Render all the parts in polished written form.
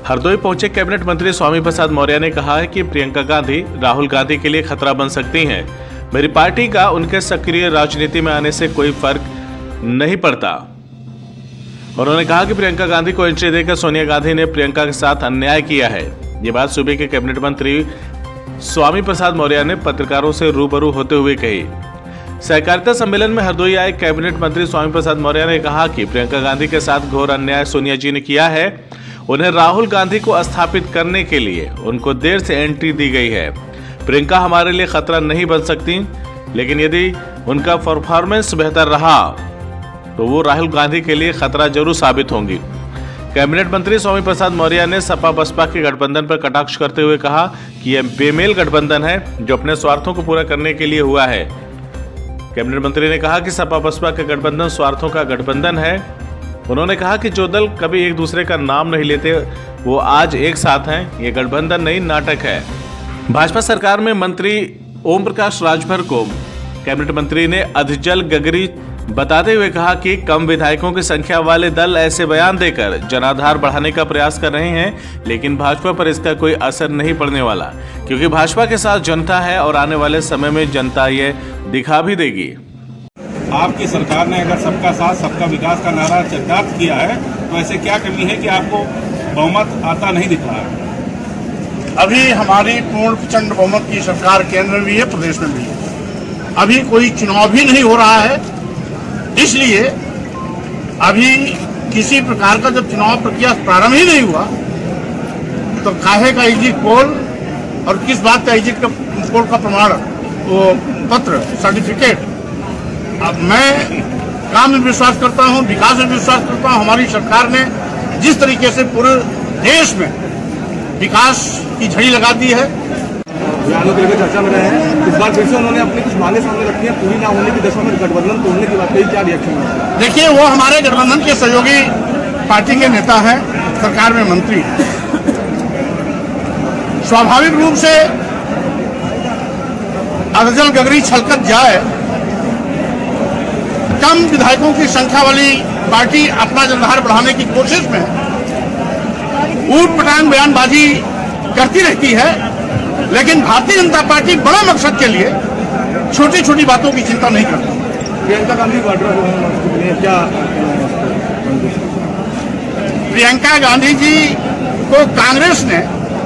हरदोई पहुंचे कैबिनेट मंत्री स्वामी प्रसाद मौर्य ने कहा है कि प्रियंका गांधी राहुल गांधी के लिए खतरा बन सकती हैं। मेरी पार्टी का उनके सक्रिय राजनीति में आने से कोई फर्क नहीं पड़ता। उन्होंने कहा कि प्रियंका गांधी को एंट्री देकर सोनिया गांधी ने प्रियंका के साथ अन्याय किया है। ये बात सूबे के कैबिनेट मंत्री स्वामी प्रसाद मौर्य ने पत्रकारों से रूबरू होते हुए कही। सहकारिता सम्मेलन में हरदोई आए कैबिनेट मंत्री स्वामी प्रसाद मौर्य ने कहा कि प्रियंका गांधी के साथ घोर अन्याय सोनिया जी ने किया है। उन्हें राहुल गांधी को स्थापित करने के लिए उनको देर से एंट्री दी गई है। प्रियंका हमारे लिए खतरा नहीं बन सकती, लेकिन यदि उनका परफॉर्मेंस बेहतर रहा तो वो राहुल गांधी के लिए खतरा जरूर साबित होंगी। कैबिनेट मंत्री स्वामी प्रसाद मौर्य ने सपा बसपा के गठबंधन पर कटाक्ष करते हुए कहा कि यह बेमेल गठबंधन है जो अपने स्वार्थों को पूरा करने के लिए हुआ है। कैबिनेट मंत्री ने कहा कि सपा बसपा का गठबंधन स्वार्थों का गठबंधन है। उन्होंने कहा कि जो दल कभी एक दूसरे का नाम नहीं लेते वो आज एक साथ हैं। ये गठबंधन नहीं, नाटक है। भाजपा सरकार में मंत्री ओम प्रकाश राजभर को कैबिनेट मंत्री ने अधजल गगरी बताते हुए कहा कि कम विधायकों की संख्या वाले दल ऐसे बयान देकर जनाधार बढ़ाने का प्रयास कर रहे हैं, लेकिन भाजपा पर इसका कोई असर नहीं पड़ने वाला, क्योंकि भाजपा के साथ जनता है और आने वाले समय में जनता ये दिखा भी देगी। आपकी सरकार ने अगर सबका साथ सबका विकास का नारा चरितार्थ किया है तो ऐसे क्या कमी है कि आपको बहुमत आता नहीं दिख रहा है? अभी हमारी पूर्ण प्रचंड बहुमत की सरकार केंद्र में भी है, प्रदेश में भी है। अभी कोई चुनाव भी नहीं हो रहा है, इसलिए अभी किसी प्रकार का जब चुनाव प्रक्रिया प्रारंभ ही नहीं हुआ तो काहे का एग्जिट पोल और किस बात का एग्जिट पोल का प्रमाण वो पत्र सर्टिफिकेट। अब मैं काम में विश्वास करता हूं, विकास में विश्वास करता हूं। हमारी सरकार ने जिस तरीके से पूरे देश में विकास की झड़ी लगा दी है, चर्चा में रहे हैं। इस बार फिर से उन्होंने अपनी कुछ मांगे सामने रखी है, पूरी ना होने की दशा में गठबंधन तोड़ने की बात कही। क्या रिएक्शन है? देखिए, वो हमारे गठबंधन के सहयोगी पार्टी के नेता हैं, सरकार में मंत्री। स्वाभाविक रूप से अधजल गगरी छलकत जाए, कम विधायकों की संख्या वाली पार्टी अपना जनाधार बढ़ाने की कोशिश में ऊट पटांग बयानबाजी करती रहती है, लेकिन भारतीय जनता पार्टी बड़ा मकसद के लिए छोटी छोटी बातों की चिंता नहीं करती। प्रियंका गांधी क्या प्रियंका गांधी जी को कांग्रेस ने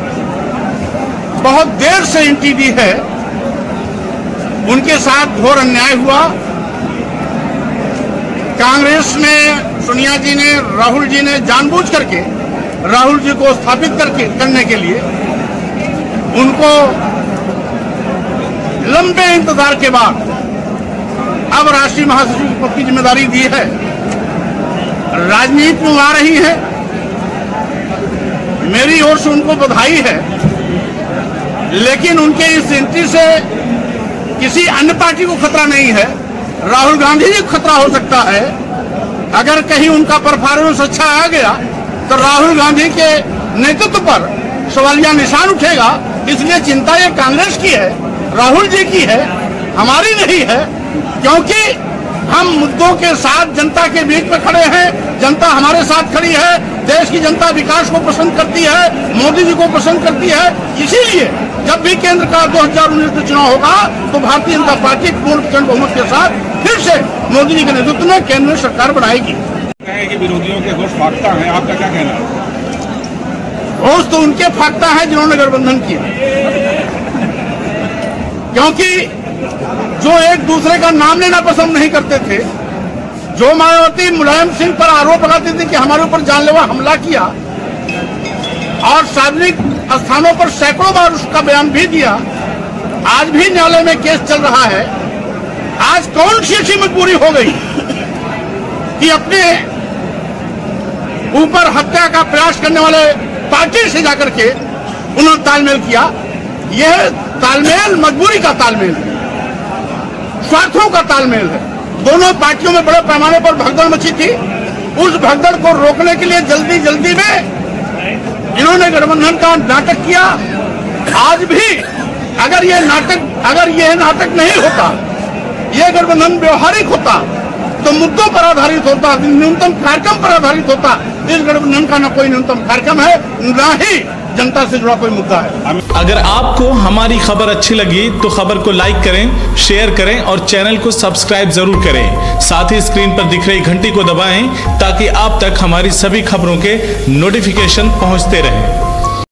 बहुत देर से एंट्री दी है। उनके साथ घोर अन्याय हुआ। कांग्रेस ने, सोनिया जी ने, राहुल जी ने जानबूझ करके राहुल जी को स्थापित करने के लिए उनको लंबे इंतजार के बाद अब राष्ट्रीय महासचिव पद की जिम्मेदारी दी है। राजनीति में आ रही है, मेरी ओर से उनको बधाई है, लेकिन उनके इस एंट्री से किसी अन्य पार्टी को खतरा नहीं है। राहुल गांधी जी को खतरा हो सकता है। अगर कहीं उनका परफॉर्मेंस अच्छा आ गया तो राहुल गांधी के नेतृत्व पर सवालिया निशान उठेगा। इसलिए चिंता ये कांग्रेस की है, राहुल जी की है, हमारी नहीं है, क्योंकि हम मुद्दों के साथ जनता के बीच में खड़े हैं। जनता हमारे साथ खड़ी है। देश की जनता विकास को पसंद करती है, मोदी जी को पसंद करती है। इसीलिए जब भी केंद्र का 2019 में चुनाव होगा तो भारतीय जनता पार्टी पूर्ण प्रचंड बहुमत के साथ फिर से मोदी जी के नेतृत्व में केंद्र में सरकार बनाएगी। कि विरोधियों के होश फाकता है, आपका क्या कहना है? होश तो उनके फाकता है जिन्होंने गठबंधन किया, क्योंकि जो एक दूसरे का नाम लेना पसंद नहीं करते थे, जो मायावती मुलायम सिंह पर आरोप लगाती थी कि हमारे ऊपर जानलेवा हमला किया और सार्वजनिक स्थानों पर सैकड़ों बार उसका बयान भी दिया, आज भी न्यायालय में केस चल रहा है। आज कौन सी ऐसी मजबूरी हो गई कि अपने ऊपर हत्या का प्रयास करने वाले पार्टी से जाकर के उन्होंने तालमेल किया? यह तालमेल मजबूरी का तालमेल है, स्वार्थों का तालमेल है। दोनों पार्टियों में बड़े पैमाने पर भगदड़ मची थी। उस भगदड़ को रोकने के लिए जल्दी जल्दी में इन्होंने गठबंधन का नाटक किया। आज भी अगर यह नाटक नहीं होता, यह गठबंधन व्यवहारिक होता, तो मुद्दों पर आधारित होता, न्यूनतम कार्यक्रम पर आधारित होता। इस गठबंधन का न कोई न्यूनतम कार्यक्रम है, न ही जनता से जुड़ा कोई मुद्दा है। अगर आपको हमारी खबर अच्छी लगी तो खबर को लाइक करें, शेयर करें और चैनल को सब्सक्राइब जरूर करें। साथ ही स्क्रीन पर दिख रही घंटी को दबाएं ताकि आप तक हमारी सभी खबरों के नोटिफिकेशन पहुंचते रहें।